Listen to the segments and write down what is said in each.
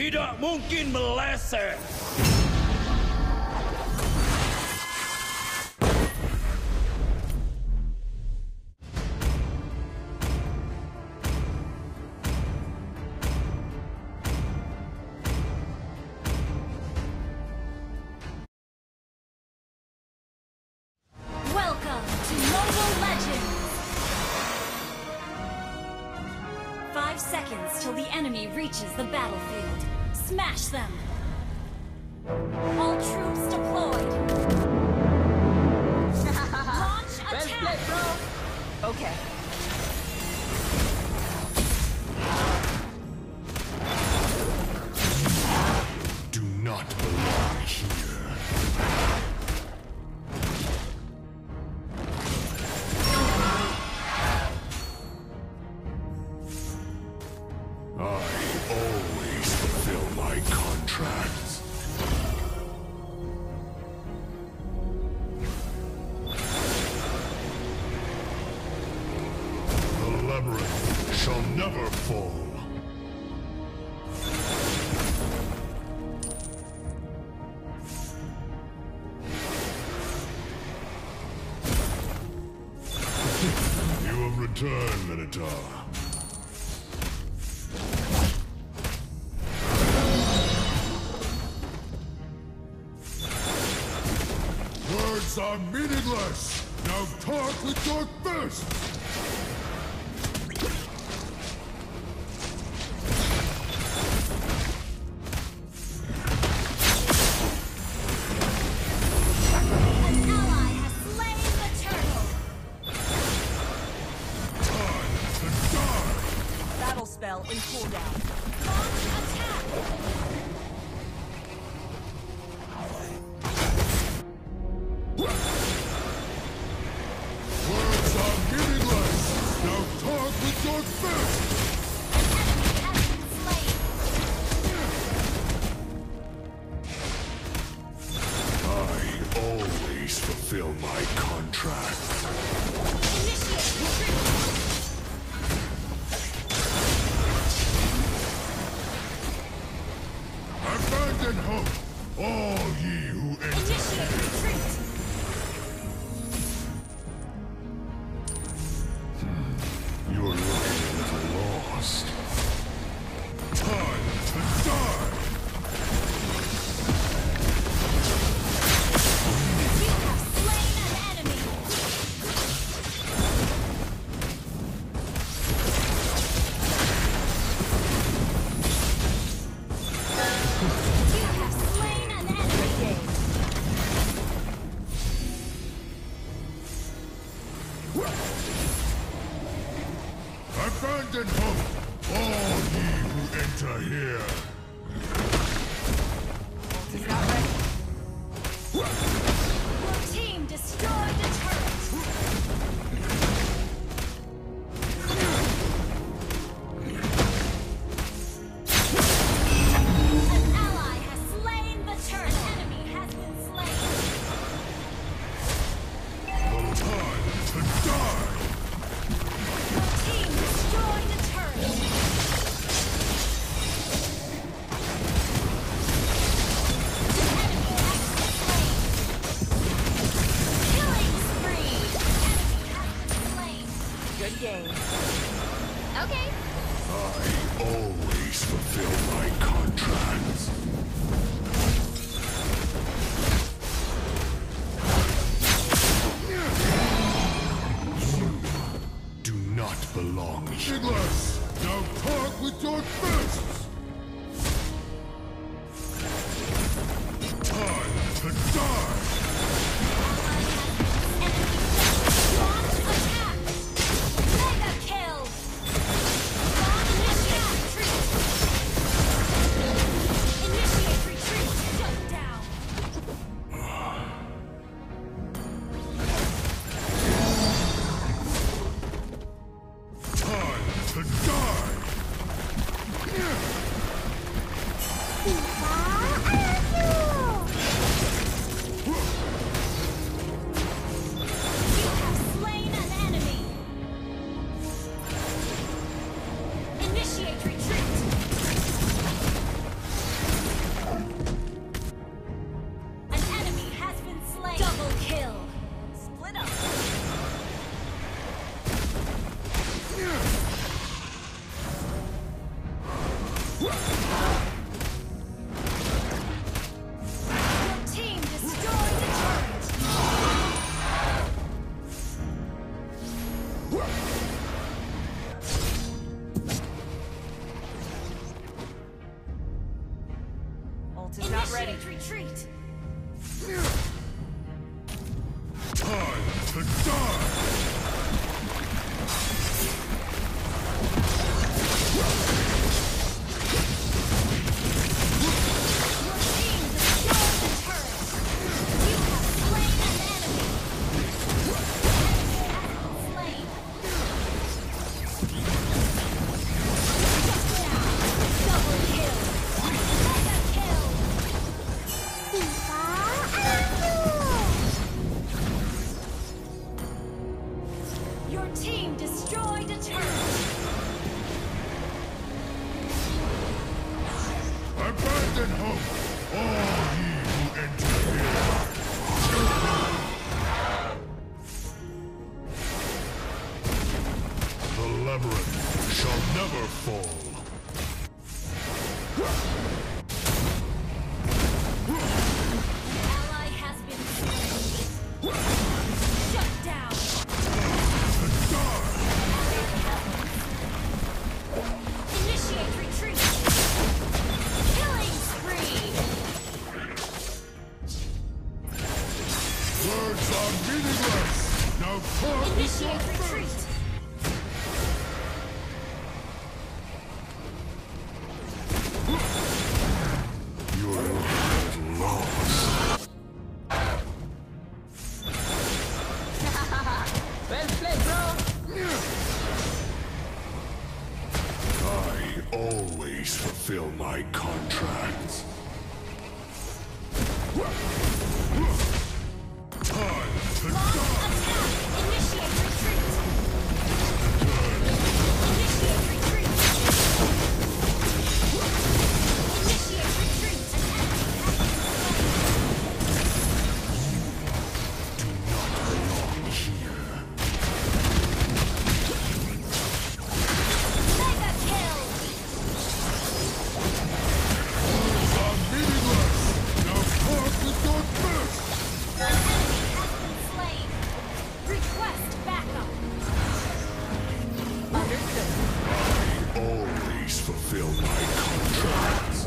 Tidak mungkin meleset. Welcome to Mobile Legends! 5 seconds till the enemy reaches the battlefield. Smash them! All troops deployed! Launch Well attack! played, bro. Okay. Do not belong here. I always fulfill my contracts. The labyrinth shall never fall. You have returned, Minotaur. Words are meaningless! Now talk with your fists! An ally has slain the turtle! Time to die! Battle spell in cooldown. Launch attack! Words are meaningless! Now talk with your fists! An enemy has been slain! I always fulfill my contracts. Initiate retreat! Abandon hope, all ye who enter. Initiate retreat! You're looking a little lost. Time to die! You have slain an enemy! You have slain an enemy! Abandon hope, all ye who enter here. Is not ready. Your team destroyed the turret! An ally has slain the turret! An enemy has been slain! Time to die! Your team destroyed the turret! An enemy has been slain! Killing spree! An enemy has been slain! Good game. Okay. I always fulfill my contracts. You do not belong here. Meaningless! Now talk with your fists! Time to die! Launch attack! Mega kill! Launch attack! Initiate retreat! Shut down! Time to die! You have slain an enemy! Initiate retreat! ult is not ready. Initiate retreat. Time to die! Your team destroyed a turret! Abandon hope, all ye who enter here! The labyrinth shall never fall! Ally has been slain. Shut down! Initiate retreat! Killing spree! Words are meaningless! Now talk with your Initiate fists! retreat! You're at lost. Well played, bro. I always fulfill my contracts. Time to Launch die! attack! Initiate retreat! Initiate retreat! Initiate retreat! Do not belong here. Mega kill! Words are meaningless! Now talk with your fists! An enemy has been slain! Request backup! Understood. I always fulfill my contracts.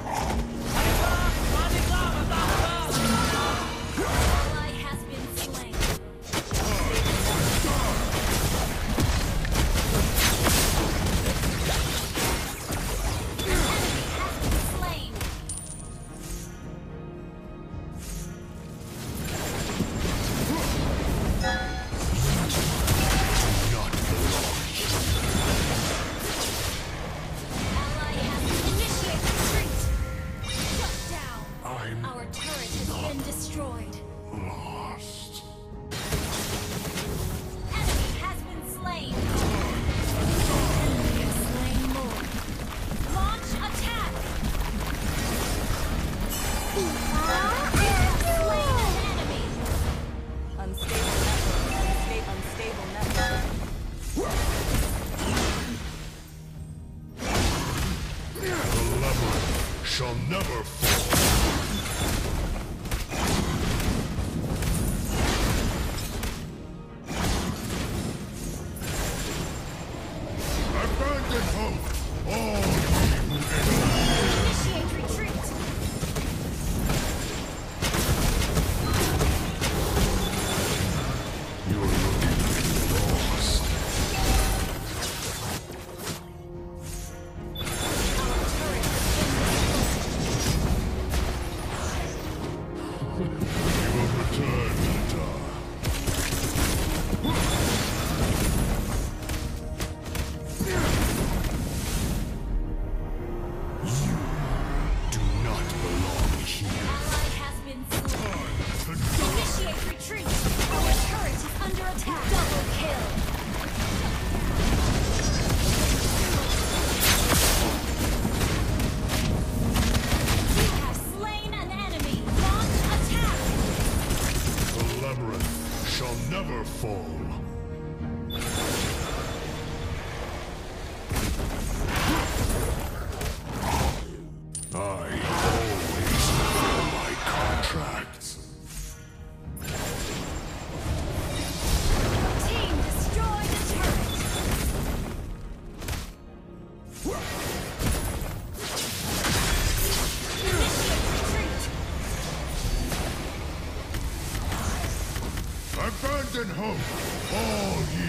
Ally has been slain. An enemy has been slain. Do not belong here. Ally has initiate retreat. Shut down. I'm Our turret has been destroyed. lost. Enemy has been slain. Enemy has slain more. Launch attack. You have slain an enemy. Unstable network. Unstable network. The labyrinth shall never fall. Abandon hope, all ye who enter. Initiate retreat. You're looking lost. Our turret has been destroyed. You have returned, Nita. You do not belong here. Ally has been slain. Time to die! Initiate retreat. Our turret is under attack. Double kill. You have slain an enemy. Launch attack. The labyrinth shall never fall. I always fulfill my contracts. Team destroyed a turret. Initiate abandon hope, all ye.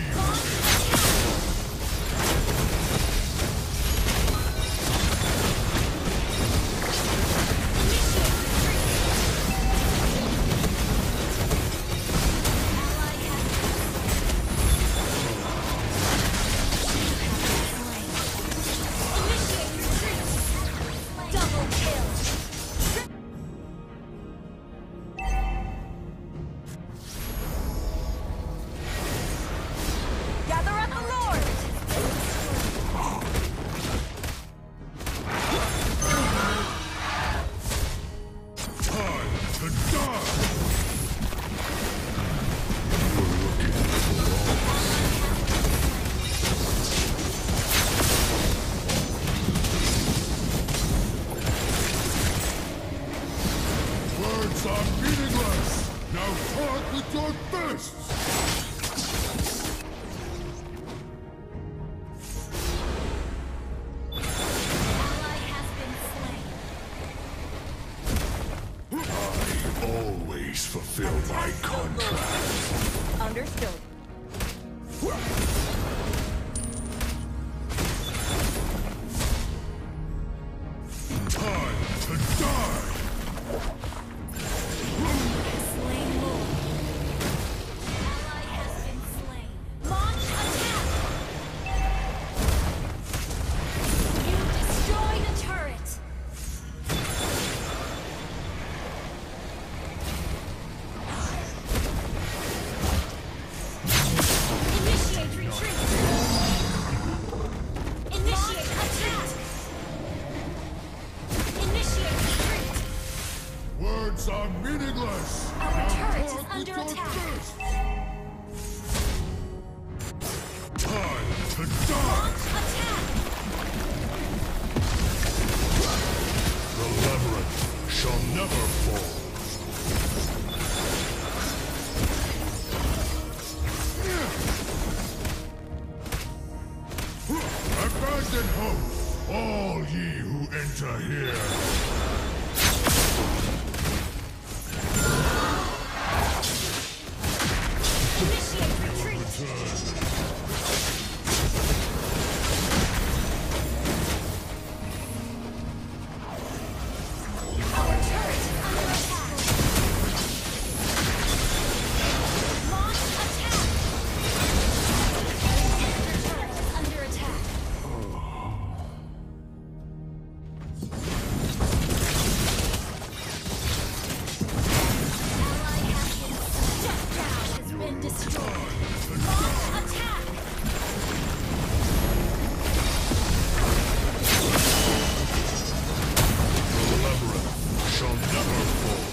Words are meaningless! Now talk with your fists! Ally has been slain. I always fulfill my contract. Understood. Time to die! Slain Lord. Ally has been slain. Launch attack! You destroy the turret! Initiate retreat! Initiate attack! Initiate retreat! Words are meaningless! Our Now turret is talk with under your attack. fists! Time to die! Launch attack! The labyrinth shall never fall. Abandon hope, all ye who enter here. Initiate retreat! Return. Our turret is under attack! Launch attack! Our turret is under attack! Ally has been shut down, has been destroyed. Launch attack! The labyrinth shall never fall.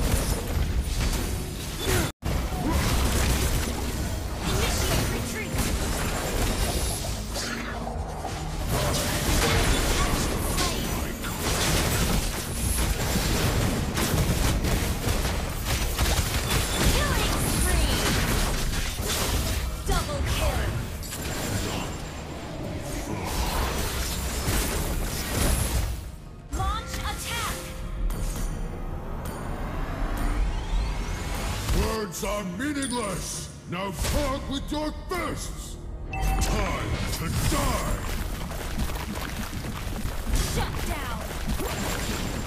Initiate retreat! Killing spree! Double kill! Launch attack! Words are meaningless! Now talk with your fists! Time to die! Shut down!